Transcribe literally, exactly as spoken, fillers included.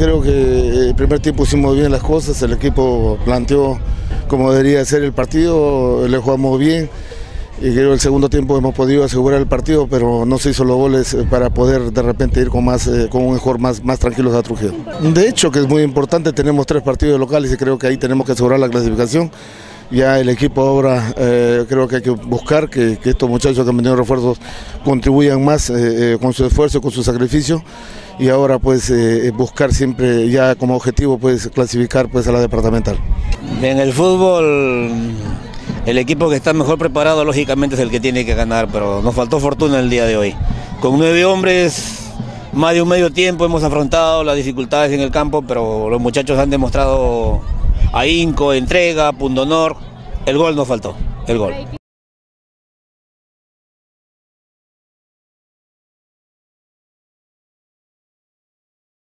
creo que el primer tiempo hicimos bien las cosas, el equipo planteó como debería ser el partido, le jugamos bien y creo que el segundo tiempo hemos podido asegurar el partido, pero no se hizo los goles para poder de repente ir con, más, con un mejor más, más tranquilos a Trujillo. De hecho, que es muy importante, tenemos tres partidos locales y creo que ahí tenemos que asegurar la clasificación. Ya el equipo ahora eh, creo que hay que buscar que, que estos muchachos que han venido refuerzos contribuyan más eh, con su esfuerzo, con su sacrificio y ahora pues eh, buscar siempre ya como objetivo pues clasificar pues a la departamental. En el fútbol el equipo que está mejor preparado lógicamente es el que tiene que ganar, pero nos faltó fortuna el día de hoy. Con nueve hombres, más de un medio tiempo hemos afrontado las dificultades en el campo, pero los muchachos han demostrado ahínco, entrega, pundonor. El gol nos faltó, el gol.